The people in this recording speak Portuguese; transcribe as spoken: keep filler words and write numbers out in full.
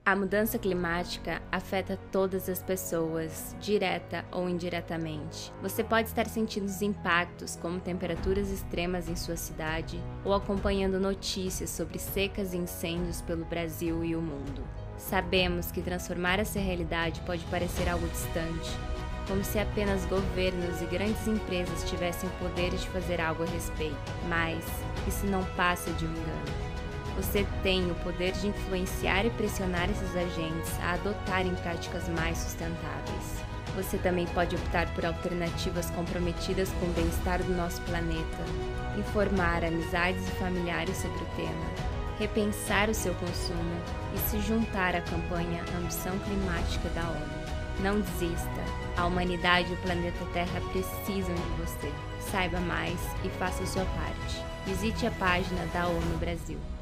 A mudança climática afeta todas as pessoas, direta ou indiretamente. Você pode estar sentindo os impactos, como temperaturas extremas em sua cidade, ou acompanhando notícias sobre secas e incêndios pelo Brasil e o mundo. Sabemos que transformar essa realidade pode parecer algo distante, como se apenas governos e grandes empresas tivessem o poder de fazer algo a respeito, mas isso não passa de um engano. Você tem o poder de influenciar e pressionar esses agentes a adotarem práticas mais sustentáveis. Você também pode optar por alternativas comprometidas com o bem-estar do nosso planeta, informar amizades e familiares sobre o tema, repensar o seu consumo e se juntar à campanha Ambição Climática da ONU. Não desista, a humanidade e o planeta Terra precisam de você. Saiba mais e faça a sua parte. Visite a página da ONU Brasil.